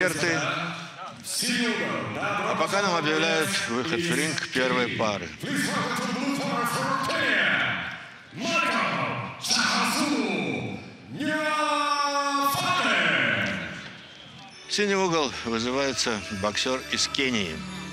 эксперты. А пока нам объявляют выход в ринг первой пары. В синий угол вызывается боксер из Кении.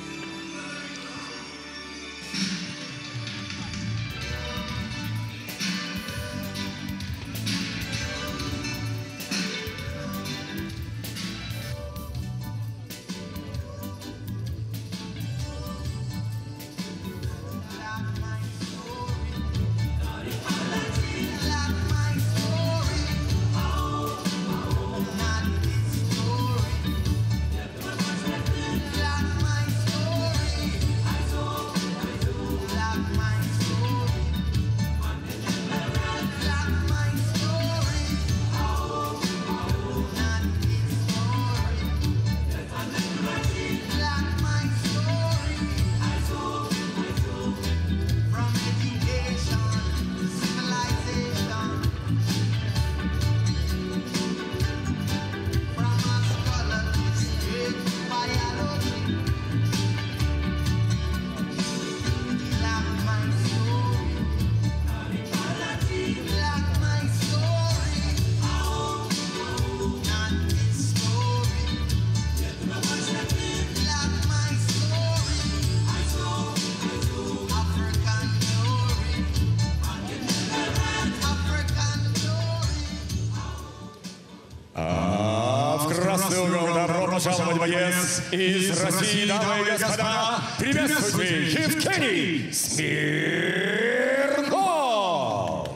Пожаловать боец из России, дамы и господа, приветствуйте Евгений Смирнов!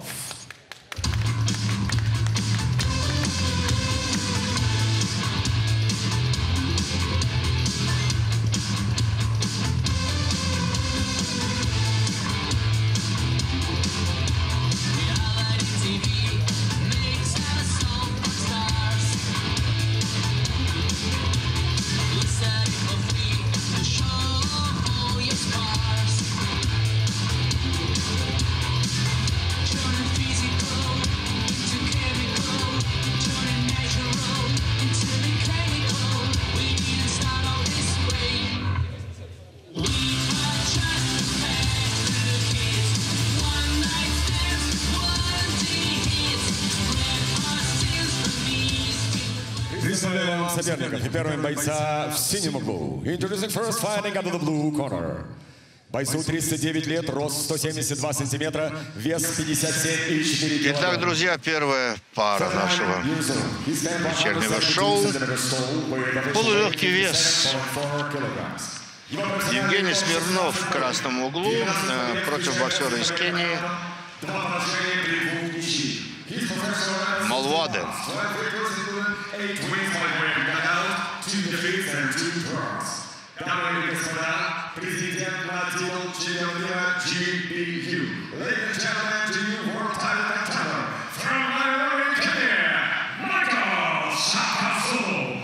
Представляем вам соперников и первым бойца в синем углу. Introducing first fighting out of the blue corner. Бойцу 39 лет, рост 172 сантиметра, вес 57,4 килограмма. Итак, друзья, первая пара нашего вечернего шоу. Полулегкий вес. Евгений Смирнов в красном углу против боксера из Кении Малваде. Дамы и господа, президент National Children GBU. Ladies and gentlemen, to you world title contender from Nairobi, Kenya, Michael Shakasu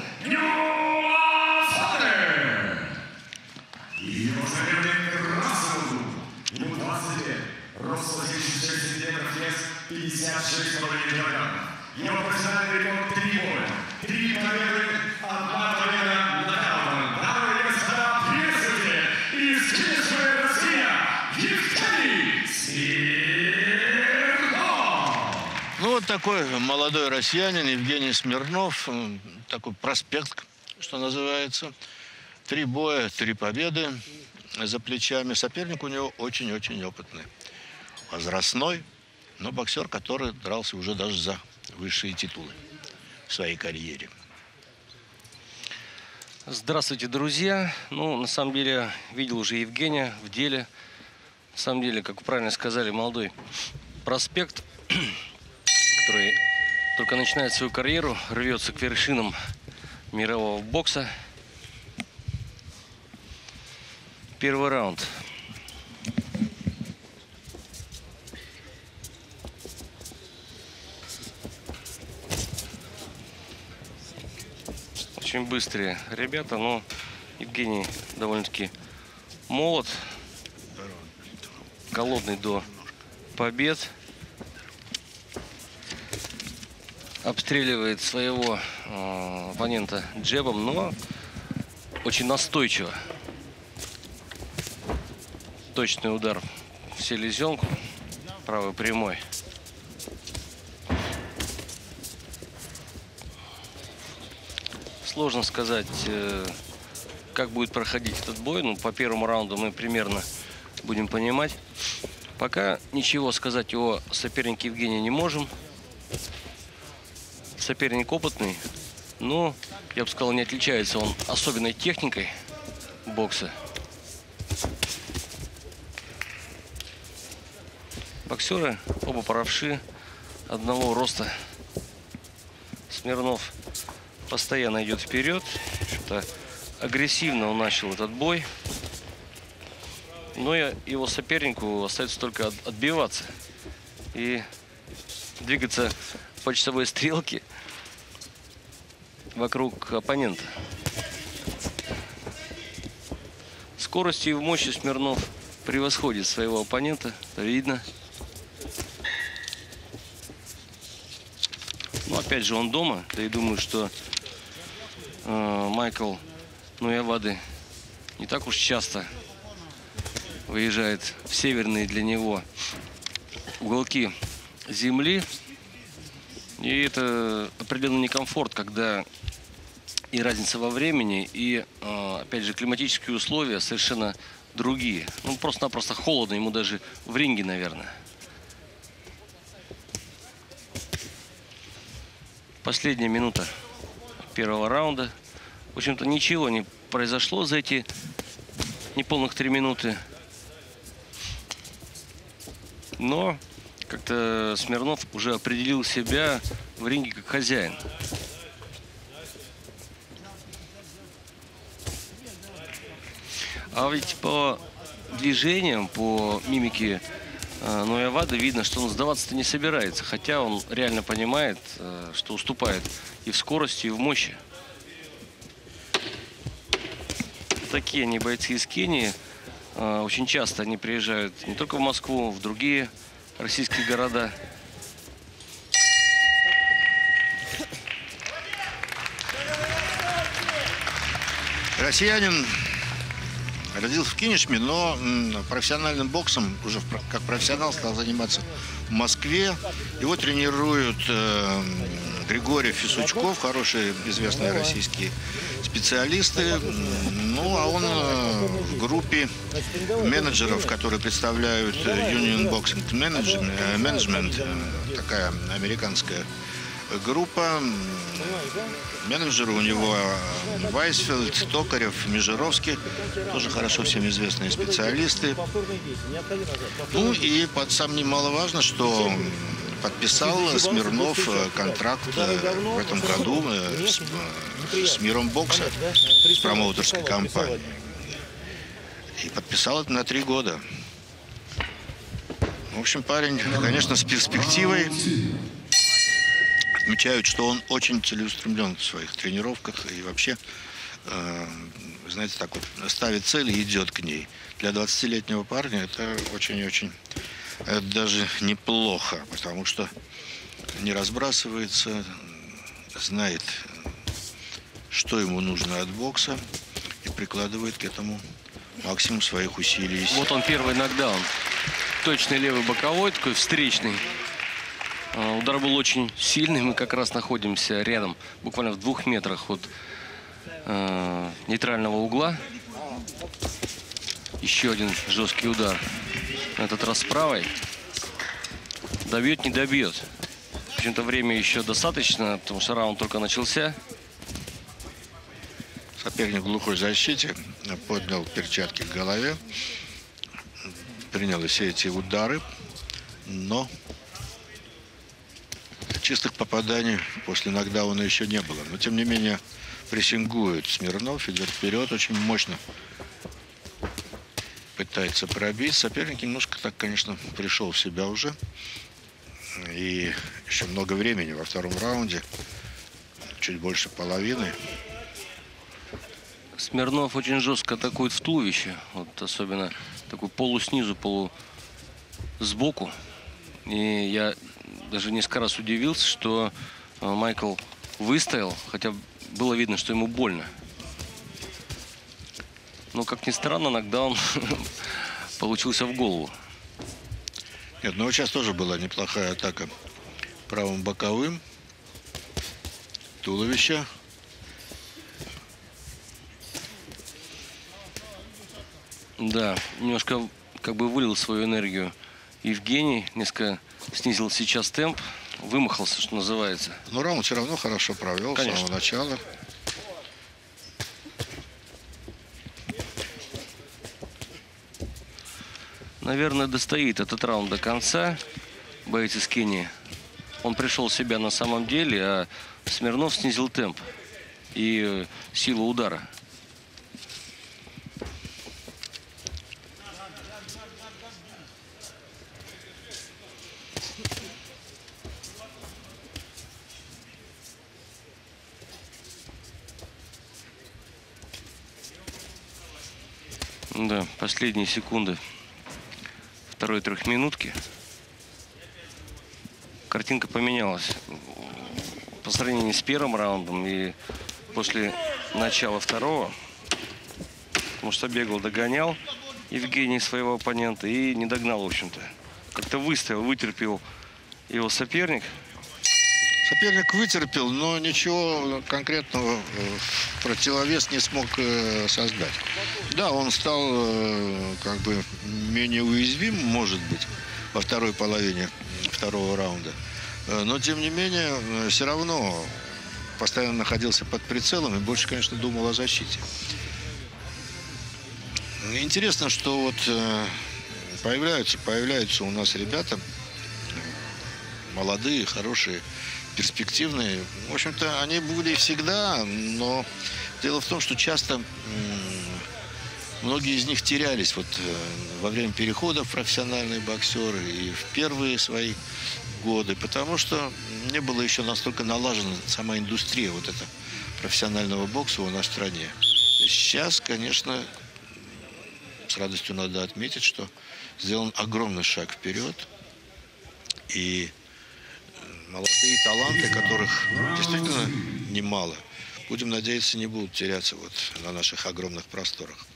Nyuafade. И его соперник Расул. Ему 20 лет, рост 166 сантиметров, вес 56,5 килограммов. Его профессиональный рекорд 3 боя, 3 победы, 1 победа нокаутом. Дамы и господа, приветствуйте из Киевской России Евгений Смирнов! Ну, вот такой молодой россиянин Евгений Смирнов, такой проспект, что называется. 3 боя, 3 победы за плечами. Соперник у него очень-очень опытный. Возрастной, но боксер, который дрался уже даже за высшие титулы в своей карьере. Здравствуйте, друзья. Ну, на самом деле, видел уже Евгения в деле. На самом деле, как вы правильно сказали, молодой проспект, который только начинает свою карьеру, рвется к вершинам мирового бокса. Первый раунд. Очень быстрые ребята, но Евгений довольно-таки молод, голодный до побед. обстреливает своего оппонента джебом, но очень настойчиво. Точный удар в селезенку, правой прямой. Сложно сказать, как будет проходить этот бой. Ну, по первому раунду мы примерно будем понимать. Пока ничего сказать о сопернике Евгения не можем. Соперник опытный, но, я бы сказал, не отличается он особенной техникой бокса. Боксеры оба правши, одного роста. Смирнов постоянно идет вперед. Что-то агрессивно он начал этот бой. Но его сопернику остается только отбиваться и двигаться по часовой стрелке вокруг оппонента. Скоростью и в мощи Смирнов превосходит своего оппонента, это видно. Но опять же он дома, да и думаю, что Майкл Нуявады не так уж часто выезжает в северные для него уголки земли. И это определенный некомфорт, когда и разница во времени, и, опять же, климатические условия совершенно другие. Ну, просто-напросто холодно ему даже в ринге, наверное. Последняя минута первого раунда. В общем-то, ничего не произошло за эти неполных 3 минуты. Но как-то Смирнов уже определил себя в ринге как хозяин. А ведь по движениям, по мимике Нуявады видно, что он сдаваться-то не собирается. Хотя он реально понимает, что уступает и в скорости, и в мощи. Такие они бойцы из Кении. Очень часто они приезжают не только в Москву, в другие российские города. Россиянин родился в Кинешме, но профессиональным боксом уже как профессионал стал заниматься в Москве. Его тренируют Григорий Фисучков, хорошие известные российские специалисты. Ну, а он в группе менеджеров, которые представляют Union Boxing Management, такая американская группа. Менеджеры у него Вайсфельд, Токарев, Межеровский, тоже хорошо всем известные специалисты. Ну и самое немаловажно, что подписал Смирнов контракт в этом году с миром бокса, с промоутерской компанией. И подписал это на 3 года. В общем, парень, конечно, с перспективой. Отмечают, что он очень целеустремлен в своих тренировках и вообще, знаете, так вот ставит цель и идет к ней. Для 20-летнего парня это очень-очень даже неплохо, потому что не разбрасывается, знает, что ему нужно от бокса и прикладывает к этому максимум своих усилий. Вот он, первый нокдаун. Точный левый боковой, такой встречный. Удар был очень сильный. Мы как раз находимся рядом, буквально в 2 метрах от нейтрального угла. Еще один жесткий удар. На этот раз с правой. Добьет, не добьет. В общем-то, время еще достаточно, потому что раунд только начался. Соперник в глухой защите поднял перчатки к голове. Принял все эти удары, но чистых попаданий после нокдауна еще не было. Но, тем не менее, прессингует Смирнов, идет вперед, очень мощно пытается пробить. Соперник немножко так, конечно, пришел в себя уже. И еще много времени во втором раунде, чуть больше половины. Смирнов очень жестко атакует в туловище. Вот особенно такой полуснизу, полусбоку. И я даже несколько раз удивился, что Майкл выстоял, хотя было видно, что ему больно. Но, как ни странно, нокдаун получился в голову. Нет, ну вот сейчас тоже была неплохая атака правым боковым. Туловище. Да, немножко как бы вылил свою энергию Евгений, несколько снизил сейчас темп, вымахался, что называется. Но раунд все равно хорошо провел. Конечно. С самого начала. Наверное, достоит этот раунд до конца. Боец из Кении. Он пришел в себя на самом деле, а Смирнов снизил темп и силу удара. Да, последние секунды второй трехминутки. Картинка поменялась по сравнению с первым раундом и после начала второго. Потому что бегал, догонял Евгений своего оппонента и не догнал, в общем-то. Как-то выстоял, вытерпел его соперник. Соперник вытерпел, но ничего конкретного в противовес не смог создать. Да, он стал как бы менее уязвим, может быть, во второй половине второго раунда. Но, тем не менее, все равно постоянно находился под прицелом и больше, конечно, думал о защите. Интересно, что вот появляются у нас ребята молодые, хорошие, перспективные. В общем-то, они были всегда, но дело в том, что часто многие из них терялись вот во время перехода в профессиональные боксеры и в первые свои годы, потому что не было еще настолько налажена сама индустрия вот эта профессионального бокса у нас в стране. Сейчас, конечно, с радостью надо отметить, что сделан огромный шаг вперед. И молодые таланты, которых действительно немало, будем надеяться, не будут теряться вот на наших огромных просторах.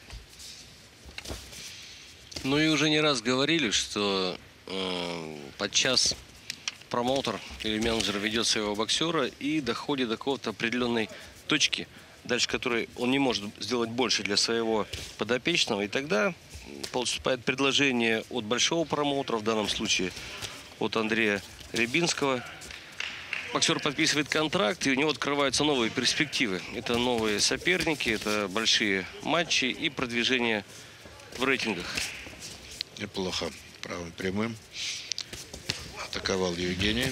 Ну и уже не раз говорили, что подчас промоутер или менеджер ведет своего боксера и доходит до какой-то определенной точки, дальше которой он не может сделать больше для своего подопечного. И тогда поступает предложение от большого промоутера, в данном случае от Андрея Рябинского. Боксер подписывает контракт, и у него открываются новые перспективы. Это новые соперники, это большие матчи и продвижение в рейтингах. Неплохо. Правым прямым атаковал Евгений.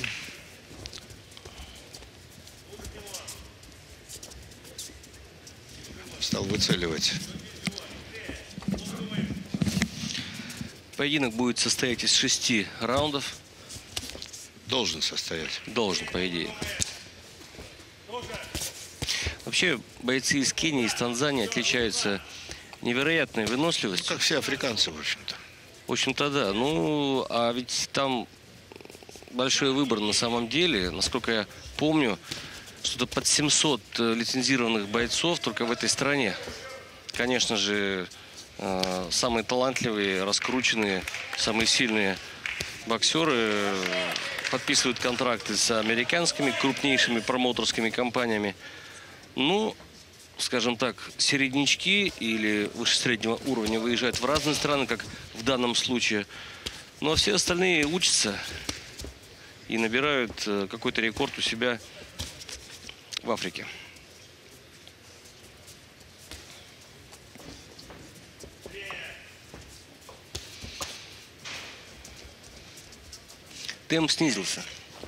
Стал выцеливать. Поединок будет состоять из 6 раундов. Должен состоять. Должен, по идее. Вообще, бойцы из Кении, из Танзании отличаются невероятной выносливостью. Как все африканцы, в общем-то. В общем-то, да. Ну, а ведь там большой выбор на самом деле. Насколько я помню, что-то под 700 лицензированных бойцов только в этой стране. Конечно же, самые талантливые, раскрученные, самые сильные боксеры подписывают контракты с американскими крупнейшими промоутерскими компаниями. Ну, скажем так, середнячки или выше среднего уровня выезжают в разные страны, как в данном случае. Но все остальные учатся и набирают какой-то рекорд у себя в Африке. Темп снизился.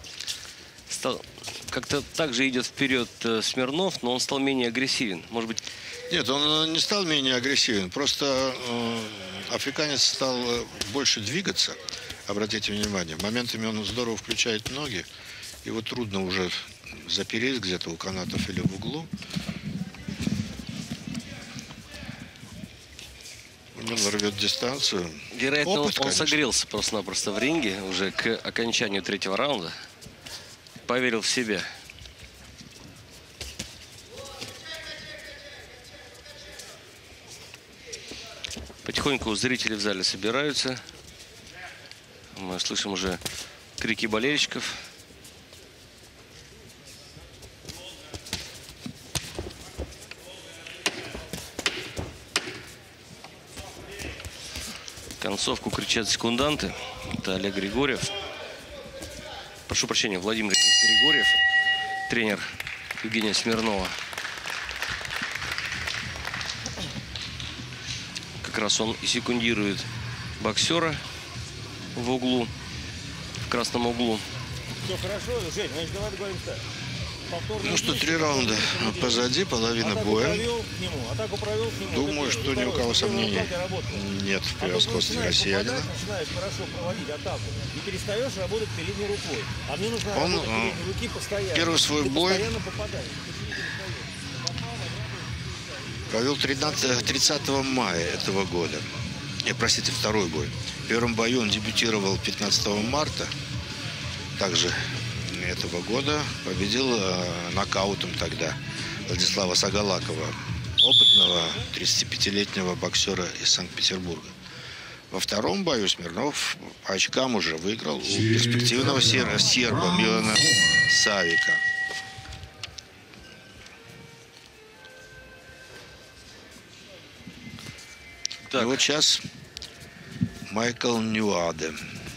Как-то так же идет вперед Смирнов, но он стал менее агрессивен. Может быть... Нет, он не стал менее агрессивен. Просто африканец стал больше двигаться. Обратите внимание, моментами он здорово включает ноги. Его трудно уже запереть где-то у канатов или в углу. Он рвет дистанцию. Вероятно, он согрелся просто-напросто в ринге уже к окончанию третьего раунда. поверил в себя. Потихоньку зрители в зале собираются. Мы слышим уже крики болельщиков. Концовку кричат секунданты. Это Олег Григорьев. Прошу прощения, Владимир Григорьев, тренер Евгения Смирнова. Как раз он и секундирует боксера в углу, в красном углу. Все хорошо, Жень, значит, давай договоримся. Ну что, 3 раунда позади, половина боя. Думаю, что ни у кого сомнений нет в превосходстве россиянина. Начинаешь хорошо проводить атаку и перестаешь работать передней рукой. А мне нужно работать передней руки постоянно. Первый свой бой провел 30 мая этого года. Простите, второй бой. В первом бою он дебютировал 15 марта. Также этого года победил нокаутом тогда Владислава Сагалакова, опытного 35-летнего боксера из Санкт-Петербурга. Во втором бою Смирнов по очкам уже выиграл у перспективного серба Милана Савика. И вот сейчас Майкл Ньюаде.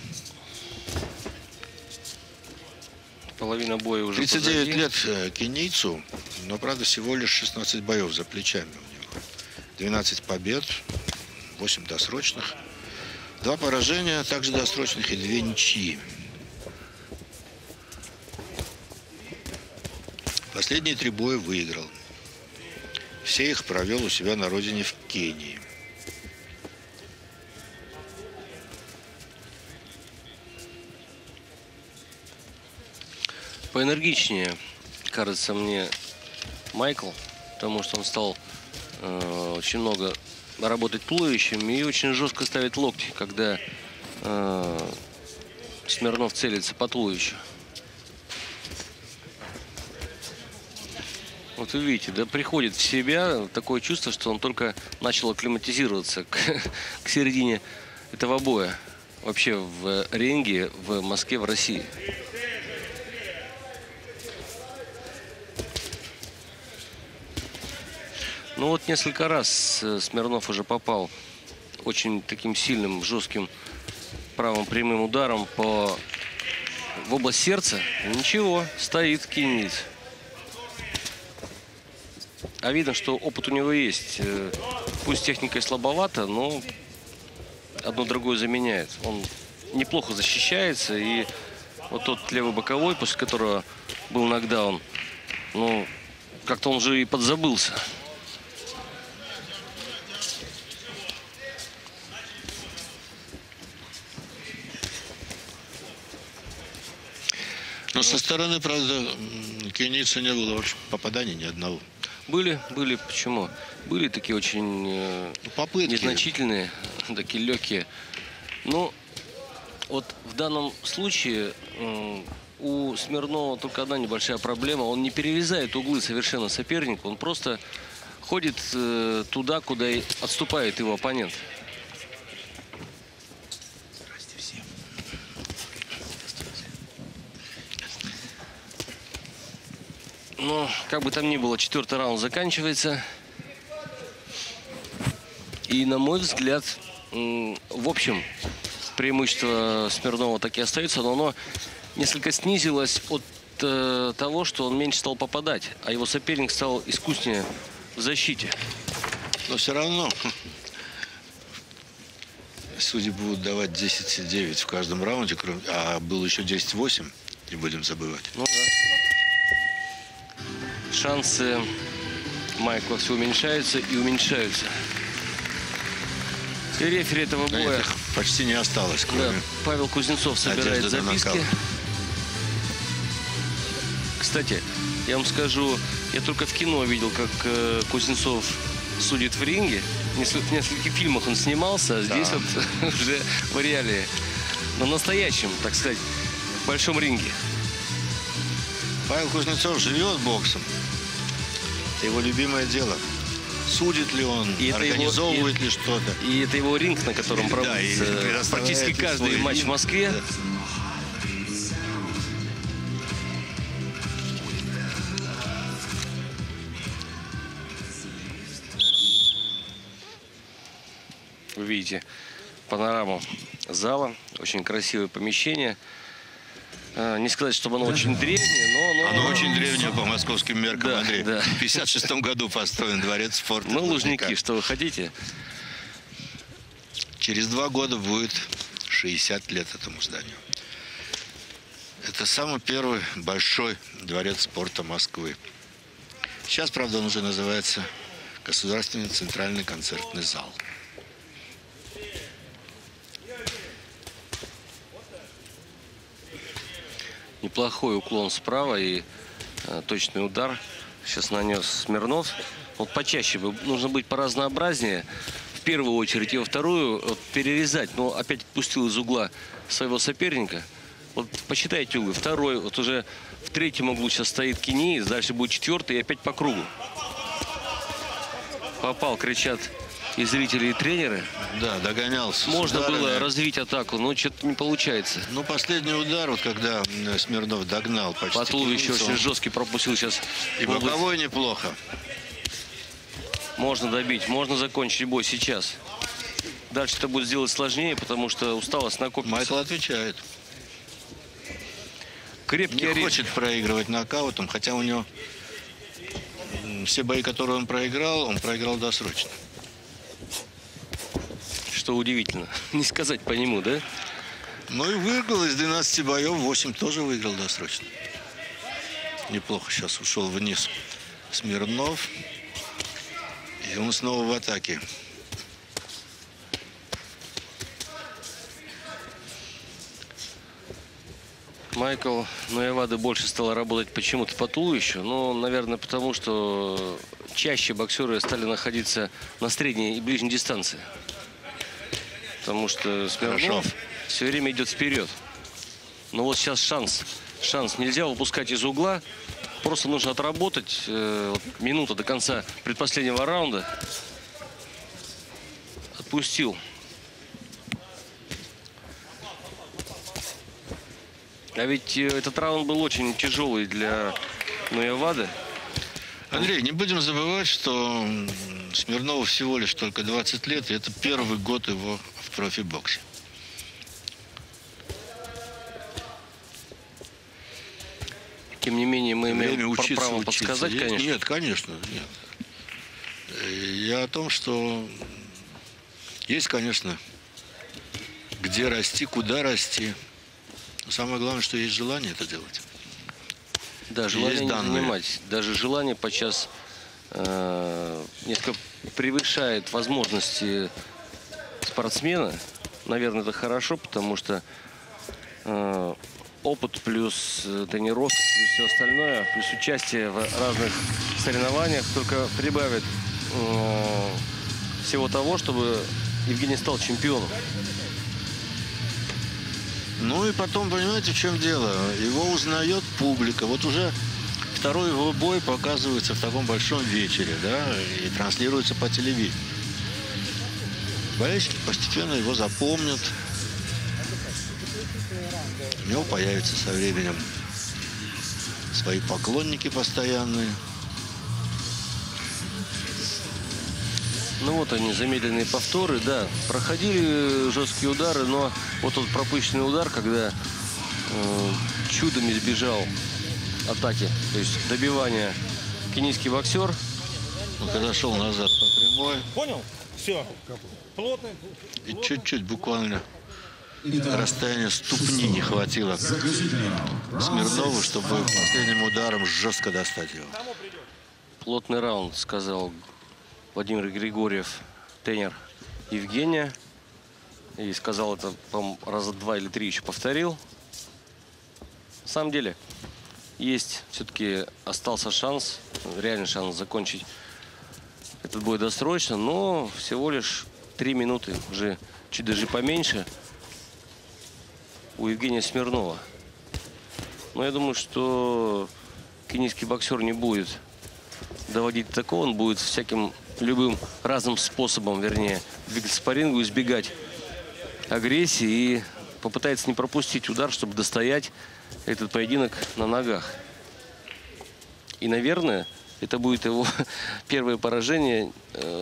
Половина боя уже 39 позади. лет кенийцу, но, правда, всего лишь 16 боев за плечами у него. 12 побед, 8 досрочных, 2 поражения, также досрочных, и 2 ничьи. Последние 3 боя выиграл. Все их провел у себя на родине в Кении. Поэнергичнее, кажется мне, Майкл, потому что он стал очень много работать туловищем и очень жестко ставить локти, когда Смирнов целится по туловищу. Вот вы видите, да, приходит в себя такое чувство, что он только начал акклиматизироваться к середине этого боя. Вообще в ринге в Москве, в России. Ну вот несколько раз Смирнов уже попал очень таким сильным, жестким правым прямым ударом в область сердца. Ничего, стоит кенийец. А видно, что опыт у него есть. Пусть техника и слабовата, но одно другое заменяет. Он неплохо защищается. И вот тот левый боковой, после которого был нокдаун, ну, как-то он же и подзабылся. Но со стороны, правда, кенийца не было вообще попаданий ни одного. Были, почему? Были такие очень попытки. Незначительные, такие легкие. Но вот в данном случае у Смирнова только одна небольшая проблема. Он не перерезает углы совершенно сопернику. Он просто ходит туда, куда и отступает его оппонент. Но, как бы там ни было, 4-й раунд заканчивается. И, на мой взгляд, в общем, преимущество Смирнова таки остается, но оно несколько снизилось от того, что он меньше стал попадать, а его соперник стал искуснее в защите. Но все равно судьи будут давать 10-9 в каждом раунде, а было еще 10-8, не будем забывать. Ну да. Шансы Майкла все уменьшаются и уменьшаются. И рефери этого боя... Их почти не осталось, кроме... Да, Павел Кузнецов собирает записки. Кстати, я вам скажу, я только в кино видел, как Кузнецов судит в ринге. В нескольких фильмах он снимался, а здесь вот уже в реалии. На настоящем, так сказать, большом ринге. Павел Кузнецов живет боксом. Это его любимое дело. Судит ли он, И это организовывает его- ли что-то. И это его ринг, на котором Да, проводится и предоставляет практически каждый свой матч в ринг. Москве. Да. Вы видите панораму зала. Очень красивое помещение. Не сказать, чтобы оно очень древнее, но... Оно очень древнее по московским меркам, Да, Андрей. да. В 56 году построен дворец спорта. Ну, Лужника. Лужники, что вы хотите? Через 2 года будет 60 лет этому зданию. Это самый первый большой дворец спорта Москвы. Сейчас, правда, он уже называется Государственный центральный концертный зал. Неплохой уклон справа и точный удар сейчас нанес Смирнов. Вот почаще бы нужно быть поразнообразнее. В первую очередь и во вторую вот, перерезать. Но опять пустил из угла своего соперника. Вот посчитайте углы. Второй, вот уже в третьем углу сейчас стоит Кини. Дальше будет четвертый и опять по кругу. Попал, кричат и зрители, и тренеры. Да, догонялся. с Можно ударами. было развить атаку, но что-то не получается. Ну, последний удар, вот когда Смирнов догнал почти. По туловищу Кирилловца, очень он- жесткий пропустил сейчас. И боковой неплохо. Можно добить, можно закончить бой сейчас. Дальше это будет сделать сложнее, потому что усталость накопится. Майкл отвечает. Крепкий Не орех. хочет проигрывать нокаутом, хотя у него все бои, которые он проиграл досрочно. Что удивительно. Не сказать по нему, да? Ну и выиграл из 12 боев, 8 тоже выиграл досрочно. Неплохо сейчас ушел вниз Смирнов. И он снова в атаке. Майкл Ноевады больше стал работать почему-то по туловищу. Но, наверное, потому что чаще боксеры стали находиться на средней и ближней дистанции. Потому что Смирнов Хорошо. все время идет вперед. Но вот сейчас шанс. Шанс нельзя выпускать из угла. Просто нужно отработать вот минуту до конца предпоследнего раунда. Отпустил. А ведь этот раунд был очень тяжелый для Ноевады. Андрей, не будем забывать, что Смирнову всего лишь только 20 лет, и это первый год его в профибоксе. Тем не менее, мы Время имеем учиться, право учиться. подсказать, Есть? конечно. Нет, конечно, нет. Я о том, что есть, конечно, где расти, куда расти. Но самое главное, что есть желание это делать. Да, желание Есть не данные. занимать. Даже желание подчас несколько превышает возможности спортсмена. Наверное, это хорошо, потому что опыт плюс тренировка, плюс все остальное, плюс участие в разных соревнованиях только прибавит всего того, чтобы Евгений стал чемпионом. Ну и потом, понимаете, в чем дело? Его узнает публика. Вот уже второй его бой показывается в таком большом вечере, да, и транслируется по телевидению. Болельщики постепенно его запомнят. У него появятся со временем свои поклонники постоянные. Ну вот они, замедленные повторы, да, проходили жесткие удары, но вот тот пропущенный удар, когда чудом избежал атаки, то есть добивания кенийский боксер. Он когда шел назад по прямой, Понял? Все. Плотно. и чуть-чуть буквально расстояние ступни не хватило Смирнову, чтобы последним ударом жестко достать его. Плотный раунд, сказал Владимир Григорьев, тренер Евгения. И сказал это, по-моему, раза 2 или 3 еще повторил. На самом деле, есть все-таки остался шанс, реальный шанс закончить этот бой досрочно, но всего лишь 3 минуты, уже чуть даже поменьше у Евгения Смирнова. Но я думаю, что кенийский боксер не будет доводить до такого, он будет всяким любым разным способом, вернее, двигаться по рингу, избегать агрессии и попытается не пропустить удар, чтобы достоять этот поединок на ногах. И, наверное, это будет его первое поражение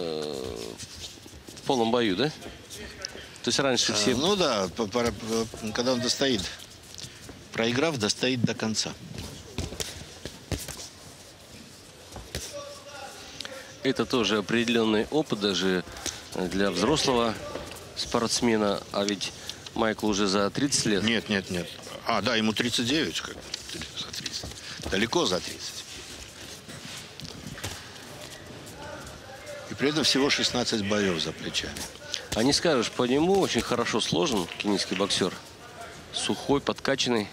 в полном бою, да? То есть раньше все... Ну да, когда он достоит, проиграв, достоит до конца. Это тоже определенный опыт даже для взрослого спортсмена. А ведь Майкл уже за 30 лет. Нет, нет, нет. А, да, ему 39. Как? За 30. Далеко за 30. И при этом всего 16 боев за плечами. А не скажешь, по нему очень хорошо сложен кенийский боксер. Сухой, подкачанный.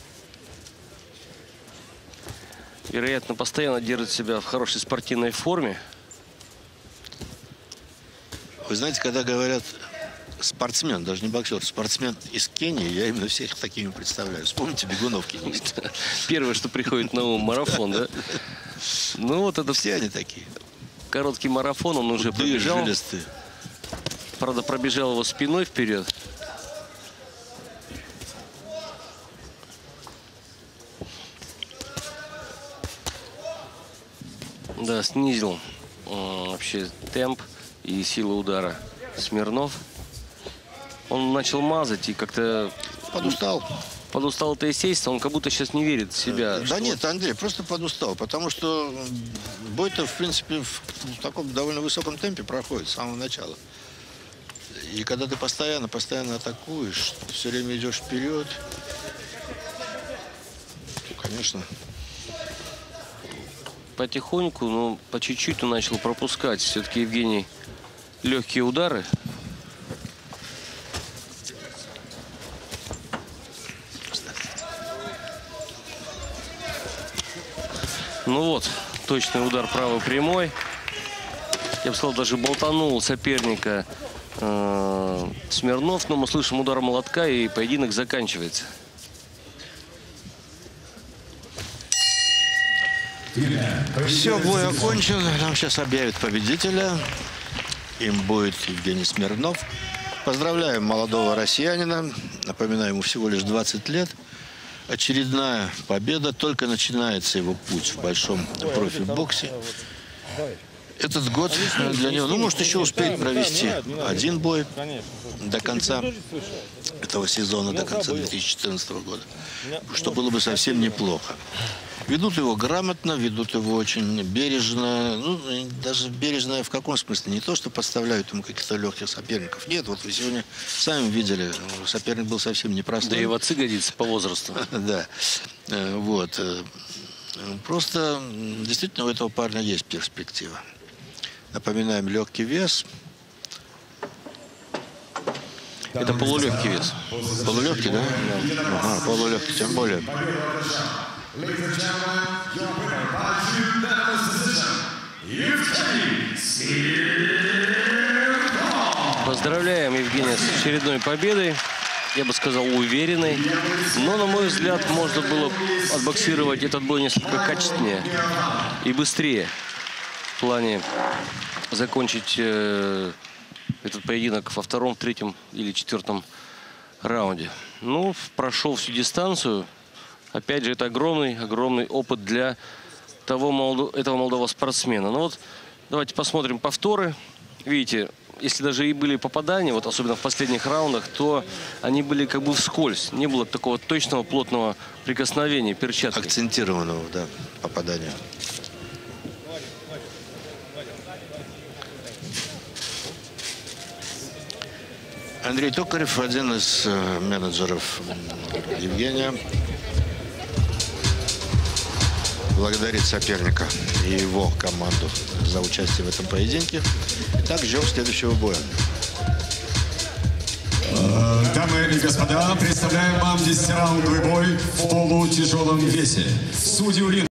Вероятно, постоянно держит себя в хорошей спортивной форме. Вы знаете, когда говорят спортсмен, даже не боксер, спортсмен из Кении, я именно всех такими представляю. Вспомните бегунов кенийских. Первое, что приходит на ум, марафон, да? Ну вот это все они такие. Короткий марафон, он уже пробежал. Жилистые. Правда, пробежал его спиной вперед. Да, снизил вообще темп и силу удара Смирнов. Он начал мазать и как-то... Подустал. Подустал, это естественно. Он как будто сейчас не верит в себя. Да нет, Андрей, просто подустал. Потому что бой-то, в принципе, в таком довольно высоком темпе проходит с самого начала. И когда ты постоянно атакуешь, все время идешь вперед, то, конечно... Потихоньку, но по чуть-чуть он начал пропускать. Все-таки Евгений легкие удары. Ну вот, точный удар правой прямой. Я бы сказал, даже болтанул соперника Смирнов. Но мы слышим удар молотка, и поединок заканчивается. Все, бой окончен. Нам сейчас объявят победителя. Им будет Евгений Смирнов. Поздравляем молодого россиянина. Напоминаю, ему всего лишь 20 лет. Очередная победа. Только начинается его путь в большом профи-боксе. Этот год для него, ну, может, еще успеет провести один бой до конца этого сезона, до конца 2014 года. Что было бы совсем неплохо. Ведут его грамотно, ведут его очень бережно. Ну, даже бережно в каком смысле? Не то, что подставляют ему каких-то легких соперников. Нет, вот вы сегодня сами видели, соперник был совсем непростой. Да и в отцы годится по возрасту. Да, вот. Просто действительно у этого парня есть перспектива. Напоминаем, легкий вес. Это полулегкий вес. Полулегкий, да? Ага, полулегкий, тем более. Поздравляем Евгения с очередной победой. Я бы сказал, уверенной. Но, на мой взгляд, можно было отбоксировать этот бой несколько качественнее и быстрее. В плане закончить этот поединок во втором, третьем или четвертом раунде. Ну, прошел всю дистанцию. Опять же, это огромный опыт для этого молодого спортсмена. Ну вот, давайте посмотрим повторы. Видите, если даже и были попадания, вот особенно в последних раундах, то они были как бы вскользь. Не было такого точного, плотного прикосновения перчаткой. Акцентированного, да, попадания. Андрей Токарев, один из менеджеров Евгения, благодарит соперника и его команду за участие в этом поединке. Итак, ждем следующего боя. Дамы и господа, представляем вам 10-раундовый бой в полутяжелом весе. Судью